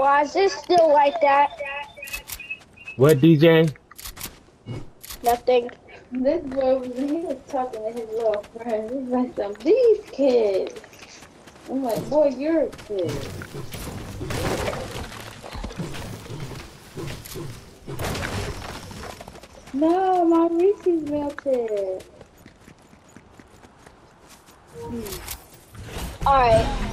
Why is it still like that? What, DJ? Nothing. This boy he was talking to his little friend. He's like, these kids. I'm like, boy, you're a kid. No, my Reese's melted. Alright.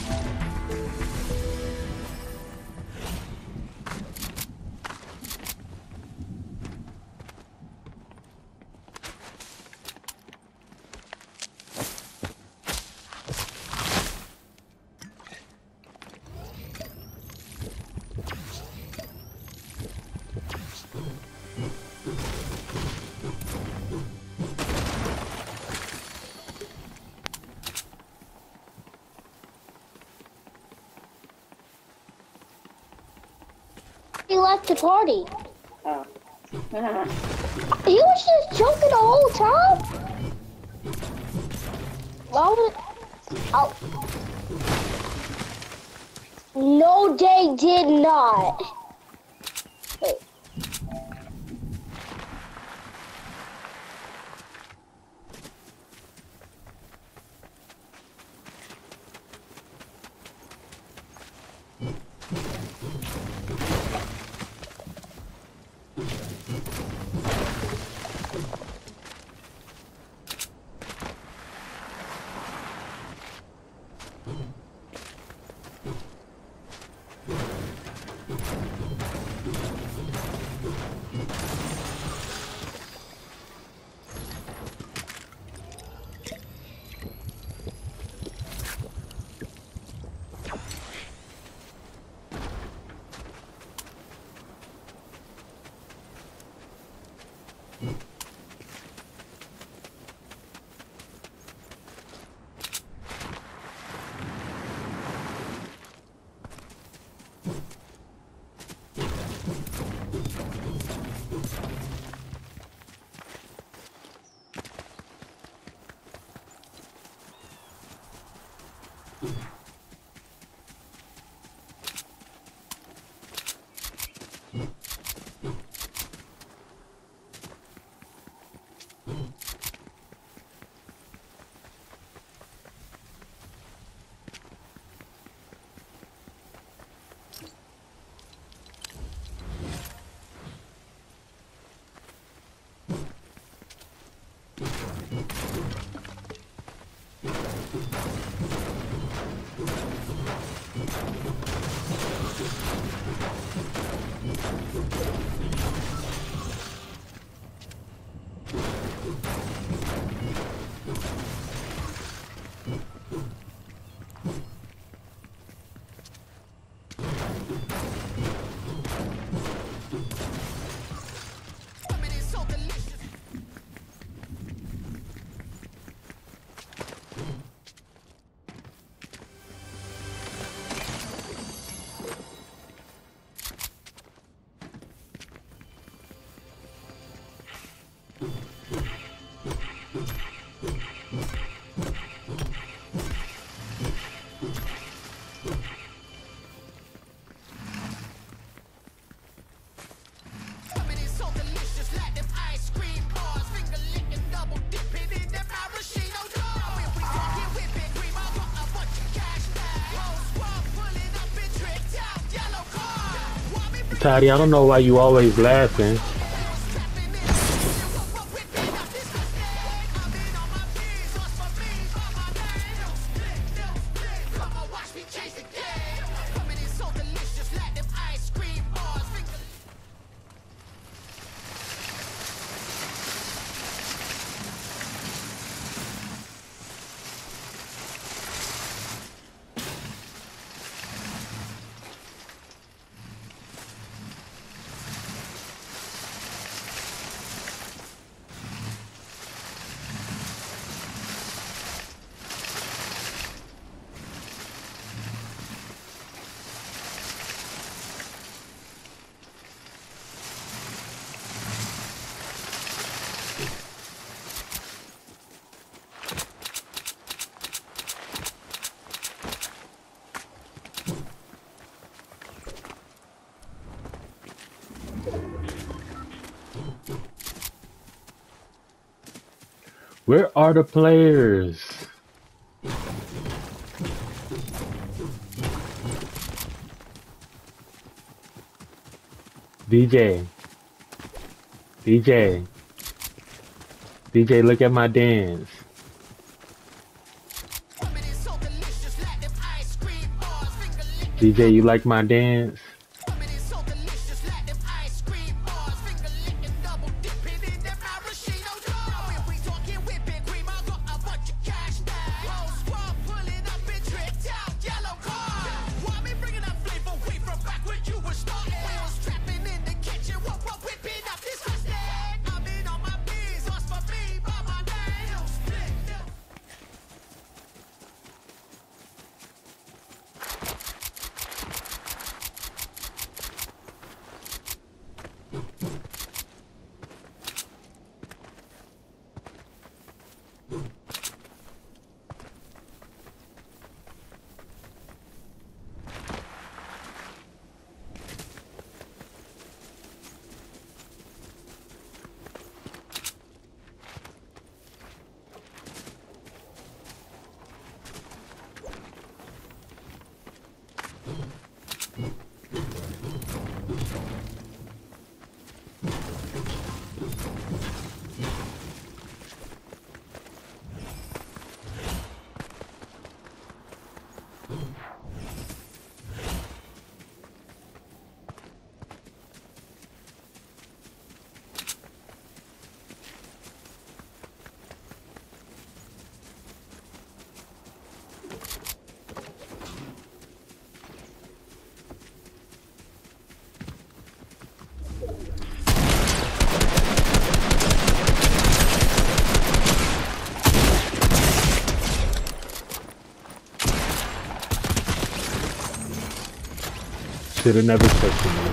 He left the party. Oh. He was just joking the whole time? Why would... Oh. No, they did not. Wait. Toddy, I don't know why you always laughing. Where are the players? DJ. DJ. DJ, look at my dance. DJ, you like my dance? Should've never touched him.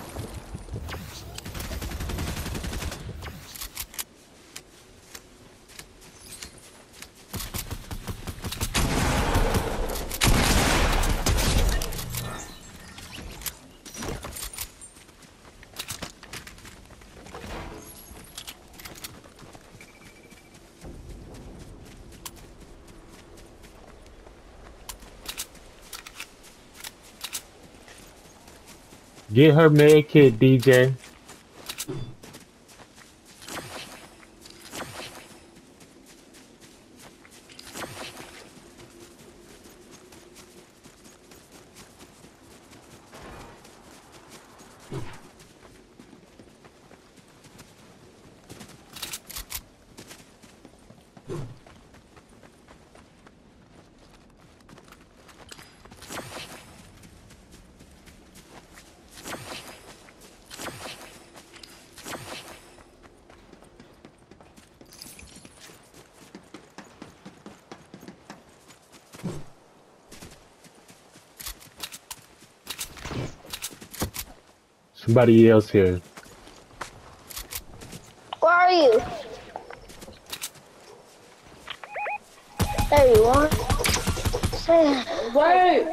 Get her med kit, DJ. Somebody else here. Where are you? There you are. Wait.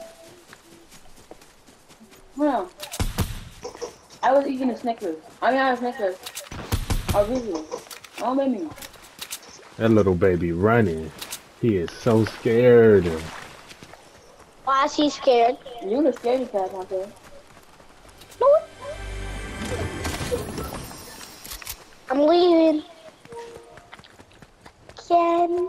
No. I was eating a Snickers. I mean, I have Snickers. I really. Don't let me. That little baby running. He is so scared. Why is he scared? You're the scaredy cat out there. No. I'm leaving. Again.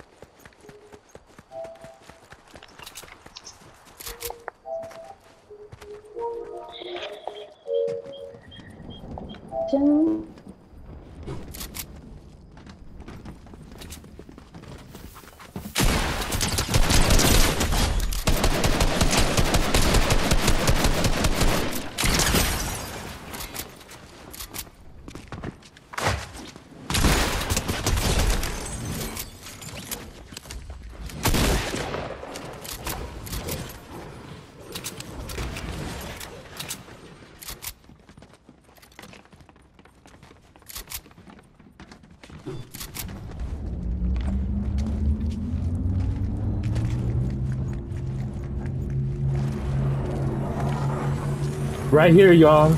Right here, y'all.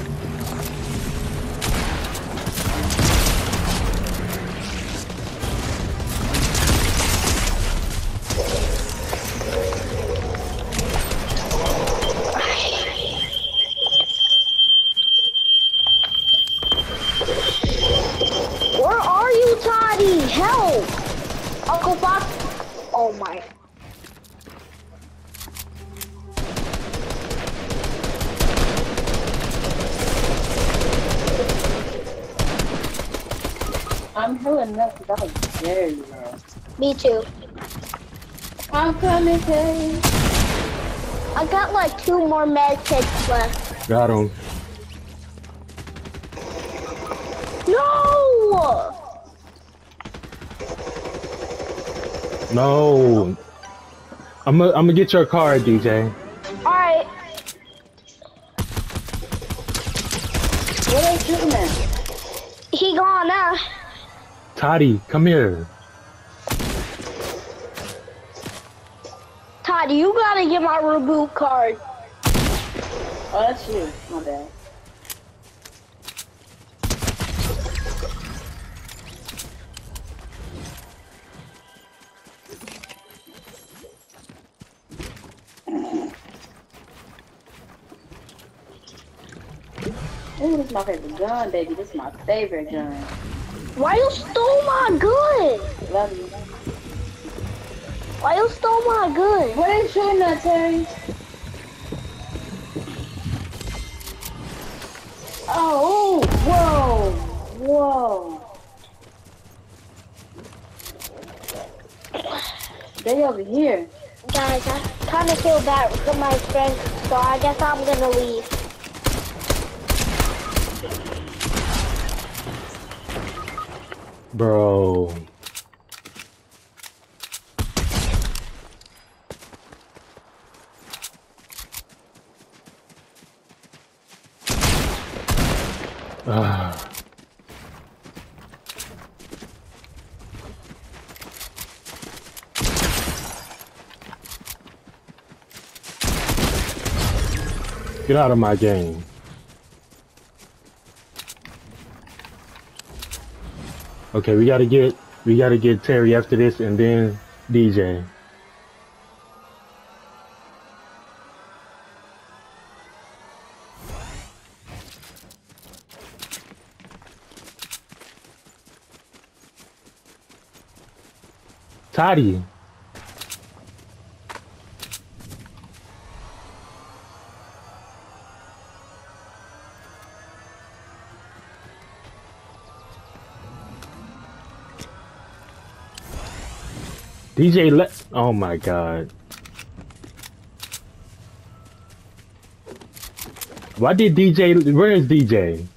Oh my. I'm healing up because I was very low. Me too. I'm coming, Terry. I got like 2 more med kits left. Got him. No! No. I'm gonna get your card, DJ. Alright. What are you shooting at? He gone now. Toddy, come here. Todd, you gotta get my reboot card. Oh, that's you. My bad. Ooh, this is my favorite gun, baby. This is my favorite gun. Why you stole my gun? Love you. Why you stole my gun? What are you shooting at, Terry? Oh, whoa, whoa. They over here. Guys, I kind of feel bad for my friends, so I guess I'm gonna leave. Bro. Get out of my game. Okay, we gotta get Terry after this and then DJ. Toddy. DJ oh my god. Why did DJ, where is DJ?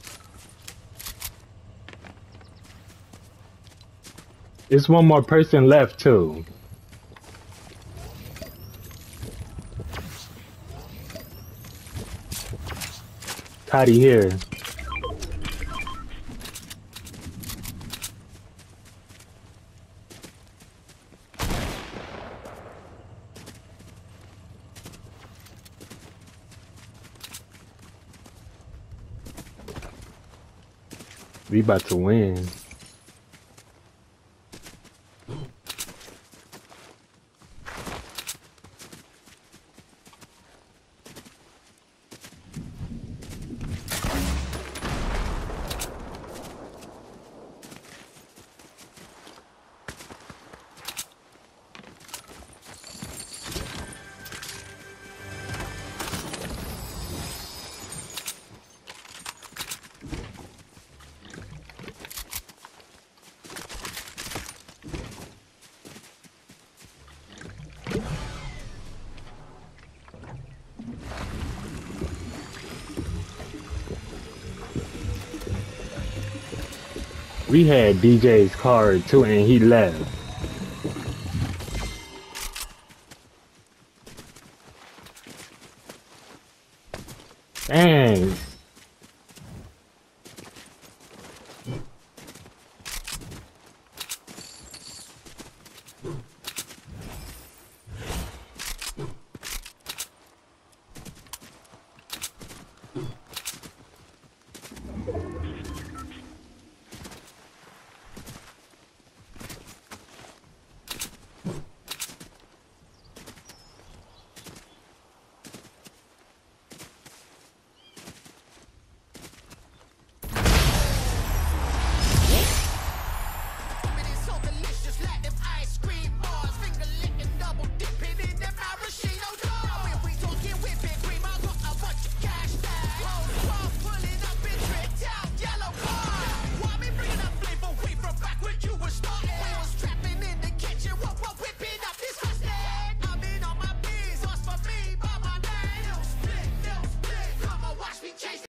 It's one more person left too. Toddy here. We about to win. We had DJ's card too and he left. Dang.